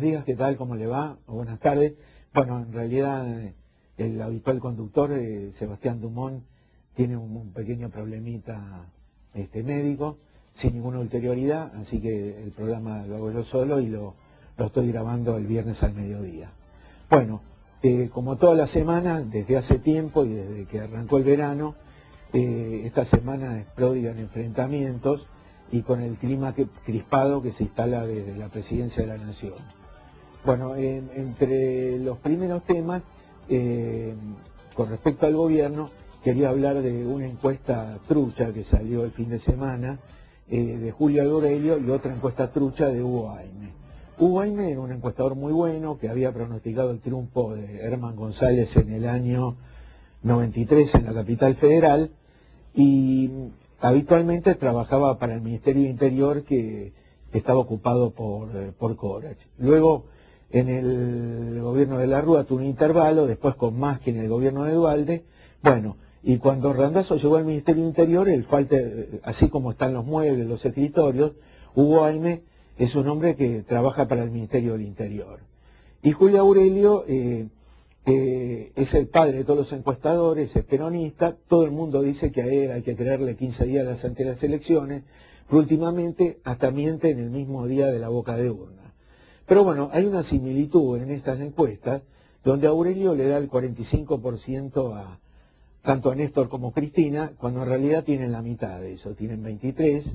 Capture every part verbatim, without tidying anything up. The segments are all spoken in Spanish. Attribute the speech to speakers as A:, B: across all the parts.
A: días, ¿qué tal? ¿Cómo le va? O buenas tardes. Bueno, en realidad el habitual conductor, eh, Sebastián Dumont, tiene un, un pequeño problemita este, médico, sin ninguna ulterioridad, así que el programa lo hago yo solo y lo, lo estoy grabando el viernes al mediodía. Bueno, eh, como toda la semana, desde hace tiempo y desde que arrancó el verano, eh, esta semana es pródiga en enfrentamientos y con el clima que, crispado que se instala desde la presidencia de la Nación. Bueno, en, entre los primeros temas, eh, con respecto al gobierno, quería hablar de una encuesta trucha que salió el fin de semana, eh, de Julio Aurelio, y otra encuesta trucha de Hugo Aime. Hugo Aime era un encuestador muy bueno, que había pronosticado el triunfo de Herman González en el año noventa y tres en la capital federal, y habitualmente trabajaba para el Ministerio de Interior, que estaba ocupado por, por Corach. Luego, en el gobierno de la Rúa tuvo un intervalo, después con más que en el gobierno de Duhalde. Bueno, y cuando Randazzo llegó al Ministerio de Interior, el falta, así como están los muebles, los escritorios, Hugo Aime es un hombre que trabaja para el Ministerio del Interior. Y Julio Aurelio eh, eh, es el padre de todos los encuestadores, es peronista, todo el mundo dice que a él hay que creerle quince días antes de las elecciones, pero últimamente hasta miente en el mismo día de la boca de urna. Pero bueno, hay una similitud en estas encuestas, donde Aurelio le da el cuarenta y cinco por ciento a tanto a Néstor como a Cristina, cuando en realidad tienen la mitad de eso, tienen veintitrés.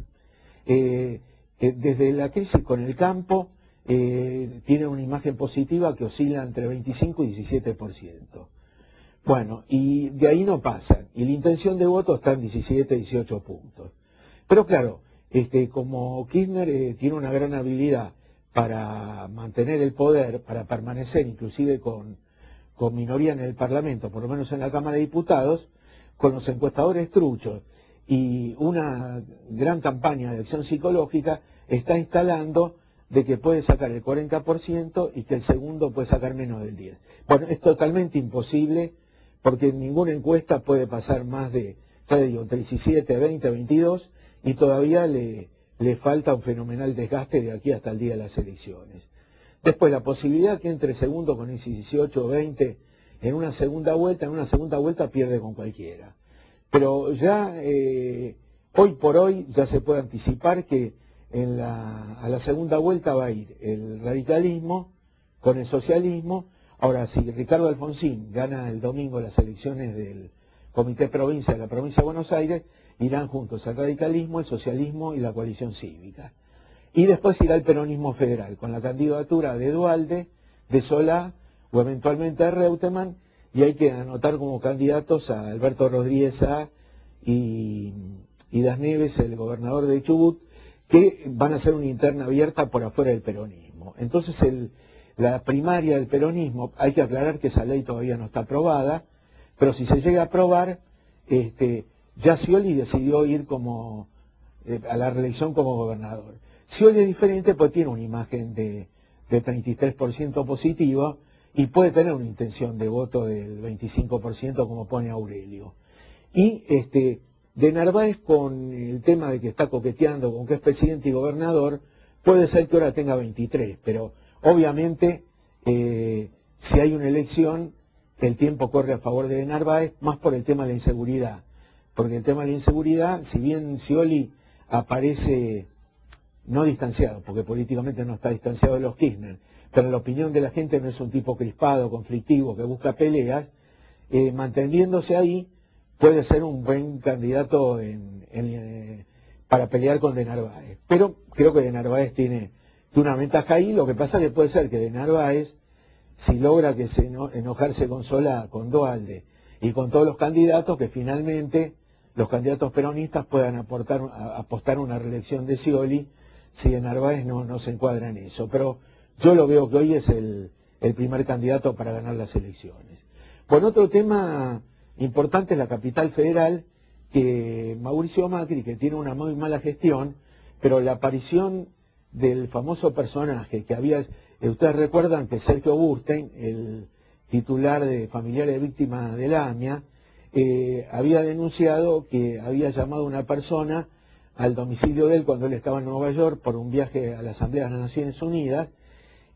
A: Eh, eh, desde la crisis con el campo, eh, tienen una imagen positiva que oscila entre veinticinco y diecisiete por ciento. Bueno, y de ahí no pasan, y la intención de voto está en diecisiete, dieciocho puntos. Pero claro, este, como Kirchner eh, tiene una gran habilidad para mantener el poder, para permanecer inclusive con, con minoría en el Parlamento, por lo menos en la Cámara de Diputados, con los encuestadores truchos y una gran campaña de acción psicológica, está instalando de que puede sacar el cuarenta por ciento y que el segundo puede sacar menos del diez por ciento. Bueno, es totalmente imposible, porque en ninguna encuesta puede pasar más de, ya le digo, entre diecisiete, veinte, veintidós, y todavía le... le falta un fenomenal desgaste de aquí hasta el día de las elecciones. Después, la posibilidad que entre segundo con ese dieciocho o veinte en una segunda vuelta, en una segunda vuelta pierde con cualquiera. Pero ya, eh, hoy por hoy, ya se puede anticipar que en la, a la segunda vuelta va a ir el radicalismo con el socialismo. Ahora, si Ricardo Alfonsín gana el domingo las elecciones del Comité Provincia de la Provincia de Buenos Aires, irán juntos el radicalismo, el socialismo y la coalición cívica. Y después irá el peronismo federal, con la candidatura de Duhalde, de Solá o eventualmente de Reutemann, y hay que anotar como candidatos a Alberto Rodríguez A y, y Das Neves, el gobernador de Chubut, que van a hacer una interna abierta por afuera del peronismo. Entonces el, la primaria del peronismo, hay que aclarar que esa ley todavía no está aprobada, pero si se llega a aprobar, este, ya Scioli decidió ir como eh, a la reelección como gobernador. Scioli es diferente, pues tiene una imagen de, de treinta y tres por ciento positivo y puede tener una intención de voto del veinticinco por ciento como pone Aurelio. Y este, de Narváez, con el tema de que está coqueteando con que es presidente y gobernador, puede ser que ahora tenga veintitrés, pero obviamente eh, si hay una elección, el tiempo corre a favor de Narváez, más por el tema de la inseguridad. Porque el tema de la inseguridad, si bien Scioli aparece no distanciado, porque políticamente no está distanciado de los Kirchner, pero la opinión de la gente no es un tipo crispado, conflictivo, que busca peleas, eh, manteniéndose ahí, puede ser un buen candidato en, en, eh, para pelear con De Narváez. Pero creo que De Narváez tiene, tiene una ventaja ahí. Lo que pasa es que puede ser que De Narváez, si logra que se eno, enojarse con Solá, con Duhalde y con todos los candidatos, que finalmente los candidatos peronistas puedan aportar, a, apostar una reelección de Scioli, si De Narváez no, no se encuadra en eso. Pero yo lo veo que hoy es el, el primer candidato para ganar las elecciones. Por otro tema importante es la capital federal, que Mauricio Macri, que tiene una muy mala gestión, pero la aparición del famoso personaje que había, eh, ustedes recuerdan que Sergio Burstein, el titular de Familiares de Víctimas de la AMIA, eh, había denunciado que había llamado a una persona al domicilio de él cuando él estaba en Nueva York por un viaje a la Asamblea de las Naciones Unidas,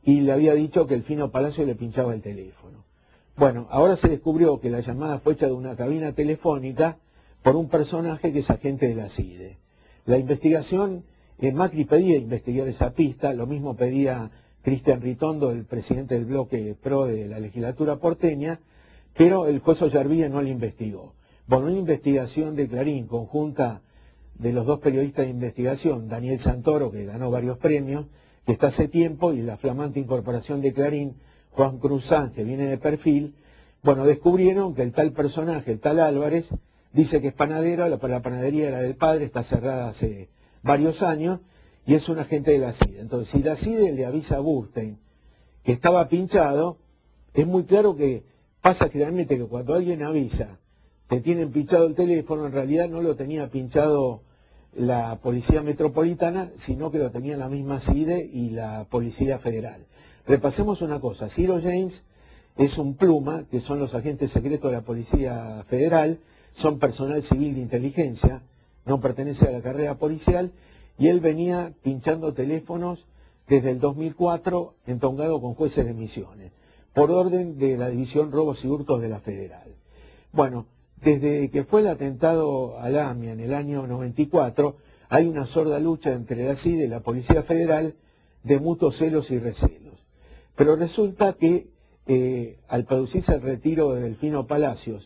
A: y le había dicho que el Fino Palacio le pinchaba el teléfono. Bueno, ahora se descubrió que la llamada fue hecha de una cabina telefónica por un personaje que es agente de la C I D E. La investigación, eh, Macri pedía investigar esa pista, lo mismo pedía Cristian Ritondo, el presidente del bloque PRO de la legislatura porteña, pero el juez Ollarvide no la investigó. Bueno, una investigación de Clarín, conjunta de los dos periodistas de investigación, Daniel Santoro, que ganó varios premios, que está hace tiempo, y la flamante incorporación de Clarín, Juan Cruzán, que viene de Perfil, bueno, descubrieron que el tal personaje, el tal Álvarez, dice que es panadero, la, la panadería era del padre, está cerrada hace varios años, y es un agente de la C I D E. Entonces, si la C I D E le avisa a Burstein que estaba pinchado, es muy claro que pasa generalmente que cuando alguien avisa que tienen pinchado el teléfono, en realidad no lo tenía pinchado la Policía Metropolitana, sino que lo tenía la misma C I D E y la Policía Federal. Repasemos una cosa, Ciro James es un pluma, que son los agentes secretos de la Policía Federal, son personal civil de inteligencia, no pertenece a la carrera policial, y él venía pinchando teléfonos desde el dos mil cuatro, entongado con jueces de Misiones, por orden de la División Robos y Hurtos de la Federal. Bueno, desde que fue el atentado al AMIA en el año noventa y cuatro, hay una sorda lucha entre la C I D E y la Policía Federal de mutuos celos y recelos. Pero resulta que eh, al producirse el retiro de Delfino Palacios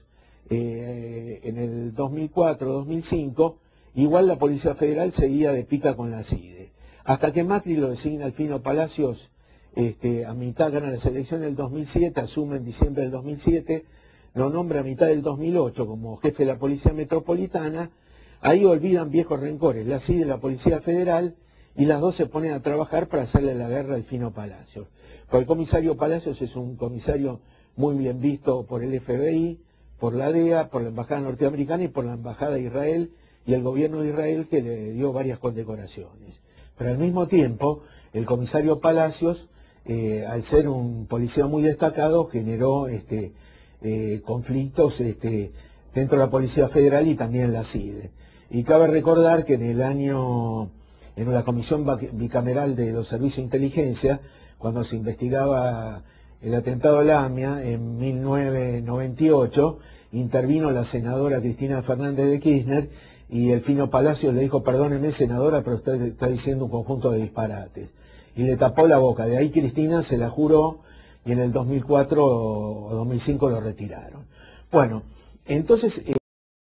A: eh, en el dos mil cuatro dos mil cinco, igual la Policía Federal seguía de pica con la C I D E. Hasta que Macri lo designa Delfino Palacios este, a mitad, gana las elecciones del dos mil siete, asume en diciembre del dos mil siete, lo nombra a mitad del dos mil ocho como jefe de la Policía Metropolitana. Ahí olvidan viejos rencores, la C I D E y la Policía Federal, y las dos se ponen a trabajar para hacerle la guerra al Fino Palacios. Porque el comisario Palacios es un comisario muy bien visto por el F B I, por la D E A, por la Embajada Norteamericana y por la Embajada de Israel y el gobierno de Israel, que le dio varias condecoraciones. Pero al mismo tiempo, el comisario Palacios, eh, al ser un policía muy destacado, generó este, eh, conflictos este, dentro de la Policía Federal y también la C I D E. Y cabe recordar que en el año, en la Comisión Bicameral de los Servicios de Inteligencia, cuando se investigaba el atentado al AMIA en mil novecientos noventa y ocho, intervino la senadora Cristina Fernández de Kirchner y el Fino Palacios le dijo: perdóneme, senadora, pero usted está diciendo un conjunto de disparates. Y le tapó la boca. De ahí Cristina se la juró y en el dos mil cuatro o dos mil cinco lo retiraron. Bueno, entonces...